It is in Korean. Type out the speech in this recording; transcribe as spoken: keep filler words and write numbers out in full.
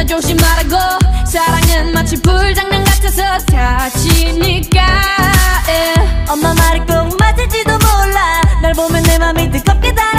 진짜 조심하라고. 사랑은 마치 불장난 같아서 다치니까. yeah. 엄마 말이 꼭 맞을지도 몰라. 날 보면 내 맘이 뜨겁게 달